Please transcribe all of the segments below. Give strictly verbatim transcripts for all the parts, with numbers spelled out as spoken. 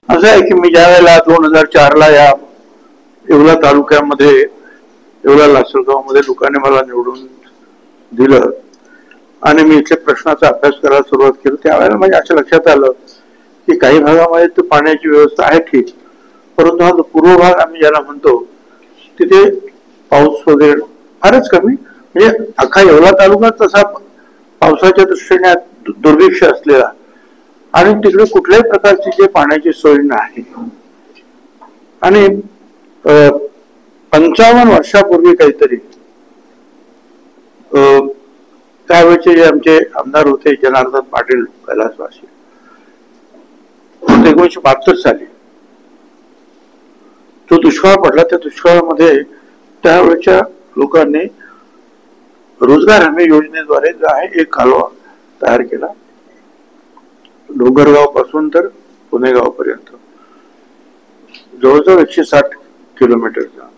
असं आहे की मी ज्या वेळेला दोन हजार चार ला या येवला तालुक्यामध्ये येवला लासलगावमध्ये लोकांनी मला निवडून दिलं आणि मी इथल्या प्रश्नाचा अभ्यास करायला सुरुवात केली, त्यावेळेला माझ्या असं लक्षात आलं की काही भागामध्ये तर पाण्याची व्यवस्था आहे ठीक, परंतु हा पूर्व भाग आम्ही ज्याला म्हणतो तिथे पाऊस वगैरे फारच कमी, म्हणजे अख्खा येवला तालुका तसा पावसाच्या दृष्टीने दुर्भिक्ष असलेला आणि तिकडे कुठल्याही प्रकारची जे पाण्याची सोय नाही. आणि पंचावन्न वर्षापूर्वी काहीतरी त्यावेळेचे जे आमचे आमदार होते जनार्दन पाटील कैलासवासी, एकोणीशे बहात्तर साली तो दुष्काळ पडला. त्या दुष्काळामध्ये त्यावेळेच्या लोकांनी रोजगार हमी योजनेद्वारे जो आहे एक कालवा तयार केला, डोंगरगाव पासून तर पुणेगाव पर्यंत जवळजवळ एकशे साठ किलोमीटरचा.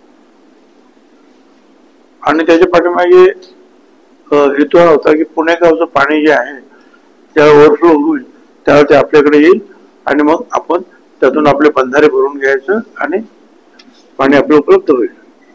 आणि त्याच्या पाठीमागे हेतू हा होता की पुणेगावचं पाणी जे आहे त्याला ओव्हरफ्लो होईल, त्यावेळेला ते आपल्याकडे येईल आणि मग आपण त्यातून आपले बंधारे भरून घ्यायचं आणि पाणी आपलं उपलब्ध होईल.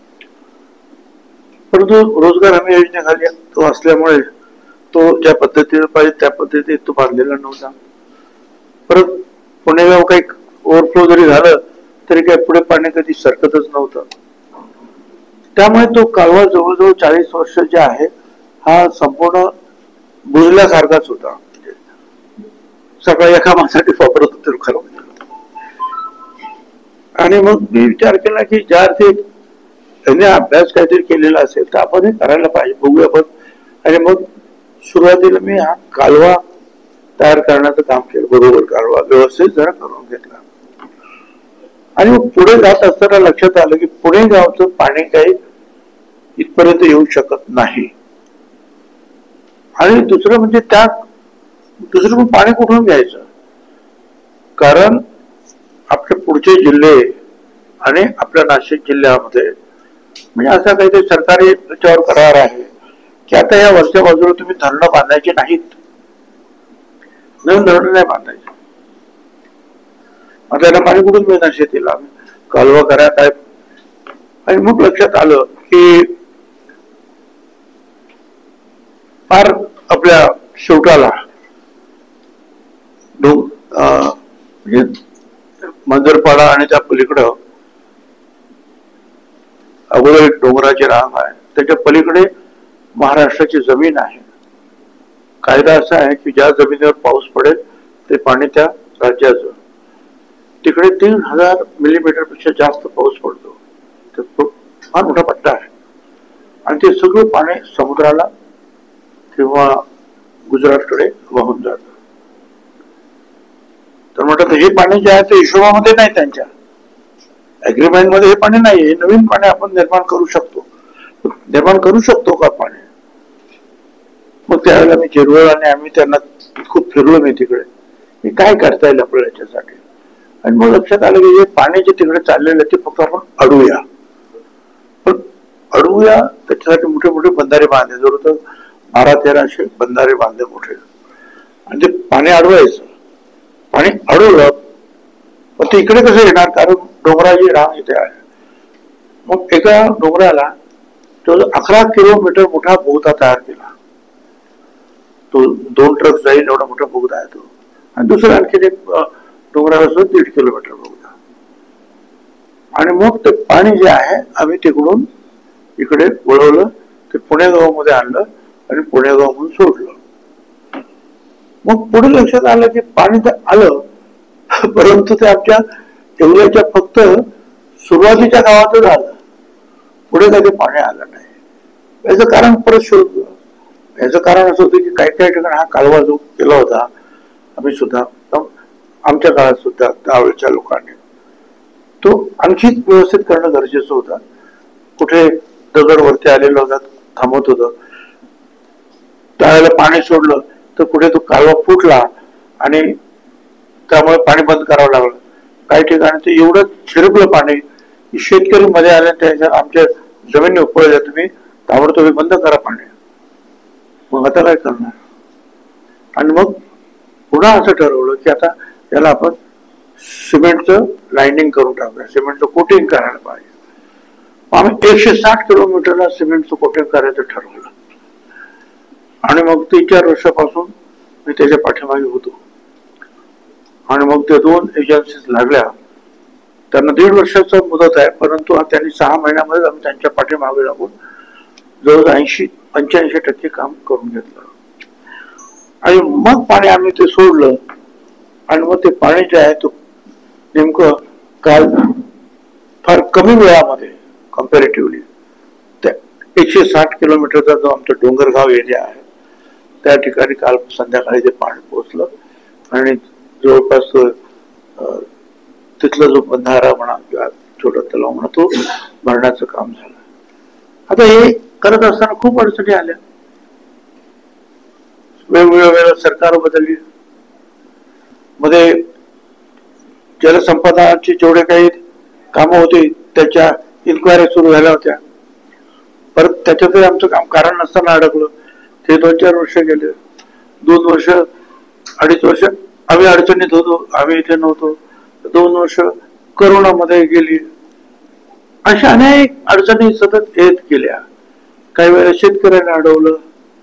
परंतु रोजगार हमी योजनेखाली तो असल्यामुळे तो ज्या पद्धतीने पाहिजे त्या पद्धतीने तो बांधलेला नव्हता. परत पुणेगाव काही ओव्हरफ्लो जरी झालं तरी काही पुढे पाणी कधी सरकतच नव्हतं. त्यामुळे तो कालवा जवळजवळ चाळीस वर्ष जे आहे हा संपूर्ण बुजल्यासारखाच होता. सकाळी एका माणसासाठी वापरत होते खरं. आणि मग मी विचार केला की ज्या अर्थी त्यांनी अभ्यास काहीतरी केलेला असेल तर आपण हे करायला पाहिजे, बघूया आपण. आणि मग सुरुवातीला मी हा कालवा तयार करण्याचं काम केलं, बरोबर कालवा व्यवस्थित जरा करून घेतला. आणि मग पुढे जात असताना लक्षात आलं की पुणे गावचं पाणी काही इथपर्यंत येऊ शकत नाही. आणि दुसरं म्हणजे त्या दुसरं मग पाणी कुठून घ्यायचं, कारण आपले पुढचे जिल्हे आणि आपल्या नाशिक जिल्ह्यामध्ये म्हणजे असा काहीतरी सरकारी त्याच्यावर करार आहे की आता या वरच्या बाजूला तुम्ही धरणं बांधायची नाहीत, नवीन धरणं नाही बांधायची. आता याला पाणी कुठून मिळणार शेतीला, कालवा करा काय. आणि मग लक्षात आलं की फार आपल्या शेवटाला म्हणजे मंजरपाडा आणि त्या पलीकडं अगोदर एक डोंगराची रांग आहे, त्याच्या पलीकडे महाराष्ट्राची जमीन आहे. कायदा असा आहे की ज्या जमिनीवर पाऊस पडेल ते पाणी त्या राज्याचं, तिकडे तीन हजार मिलीमीटर पेक्षा जास्त पाऊस पडतो, फार मोठा पट्टा आहे. आणि ते सगळं पाणी समुद्राला किंवा गुजरातकडे वाहून जात. तर म्हटलं हे पाणी जे आहे ते हिशोबामध्ये नाही, त्यांच्या अग्रीमेंट मध्ये हे पाणी नाही, हे नवीन पाणी आपण निर्माण करू शकतो. निर्माण करू शकतो का पाणी. मग त्यावेळेला मी जिरवळ आणि आम्ही त्यांना खूप फिरलो मी तिकडे, मी काय करता येईल आपल्याला याच्यासाठी. आणि मग लक्षात आलं की जे पाणी जे तिकडे चाललेलं ते फक्त आपण अडवूया, पण अडवूया त्याच्यासाठी मोठे मोठे बंधारे बांधले, जवळ तर बारा तेराशे बंधारे बांधले मोठे. आणि ते पाणी अडवायचं, पाणी अडवलं पण ते इकडे कसं येणार, कारण डोंगराची रांग इथे आहे. मग एका डोंगराला तो अकरा किलोमीटर मोठा बोगदा तयार केला, तो दोन ट्रक जाईल एवढा मोठा बोगदा आहे तो. आणि दुसरा आणखी एक डोंगराला असं दीड किलोमीटर बोगदा. आणि मग ते पाणी जे आहे आम्ही तिकडून इकडे वळवलं, ते पुणेगाव मध्ये आणलं आणि पुणेगाव म्हणून सोडलं. मग पुढे लक्षात आलं की पाणी तर आलं, परंतु ते आमच्या येवल्याच्या फक्त सुरुवातीच्या गावातच आलं, पुढे काही पाणी आलं नाही. याचं कारण परत शोधलं. याचं कारण असं होतं की काही काही ठिकाणी हा कालवा जो केला होता आम्ही सुद्धा, आमच्या काळात सुद्धा त्यावेळेच्या लोकांनी तो आणखी व्यवस्थित करणं गरजेचं होतं. कुठे दगड वरती आलेलं होता थांबवत होतं, त्यावेळेला पाणी सोडलं तर कुठे तो कालवा फुटला आणि त्यामुळे पाणी बंद करावं लागलं. काही ठिकाणी ते एवढं छिरपलं पाणी की शेतकरी मध्ये आले, त्याच्या आमच्या जमिनी उपळल्या, तुम्ही ताबडतोब बंद करा पाणी. मग आता काय करणार. आणि मग पुन्हा असं ठरवलं की आता याला आपण सिमेंटचं लाइनिंग करून टाकूया, सिमेंटचं कोटिंग करायला पाहिजे. आम्ही एकशे साठ किलोमीटरला सिमेंटचं कोटिंग करायचं ठरवलं आणि मग तीन चार वर्षापासून मी त्याच्या पाठीमागे होतो. आणि मग ते दोन एजन्सीज लागल्या, त्यांना दीड वर्षाचा मुदत आहे, परंतु त्यांनी सहा महिन्यामध्ये आम्ही त्यांच्या पाठीमागे लागून जवळ ऐंशी पंच्याऐंशी टक्के काम करून घेतलं. आणि मग पाणी आम्ही ते सोडलं आणि मग ते पाणी जे आहे तो नेमकं काल फार कमी वेळामध्ये कम्पॅरेटिव्हली त्या एकशे साठ किलोमीटरचा जो आमचा डोंगरगाव एरिया आहे त्या ठिकाणी काल संध्याकाळी ते पाणी पोहोचलं आणि जवळपास तिथला जो बंधारा म्हणा किंवा छोटा तलाव म्हणा तो भरण्याचं काम झालं. आता हे करत असताना खूप अडचणी आल्या, वेगवेगळ्या वेळेला सरकार बदलली, मध्ये जलसंपदाची जेवढे काही कामं होती त्याच्या इन्क्वायरी सुरू झाल्या होत्या, परत त्याच्यातही आमचं काम कारण नसताना अडकलं. ते दोन चार वर्ष गेले, दोन वर्ष अडीच वर्ष आम्ही अडचणीत होतो, आम्ही इथे नव्हतो. दोन वर्ष करोनामध्ये गेली. अशा अनेक अडचणी सतत येत गेल्या. काही वेळेला शेतकऱ्यांना अडवलं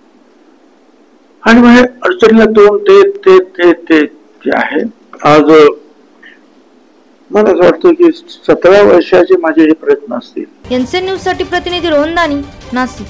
आणि म्हणजे अडचणीला तोंड ते ते ते ते जे आहे. आज मला असं वाटतं की सतरा वर्षाचे माझे हे प्रयत्न असतील. एनसीएन न्यूज साठी प्रतिनिधी रोहन दानी, नाशिक.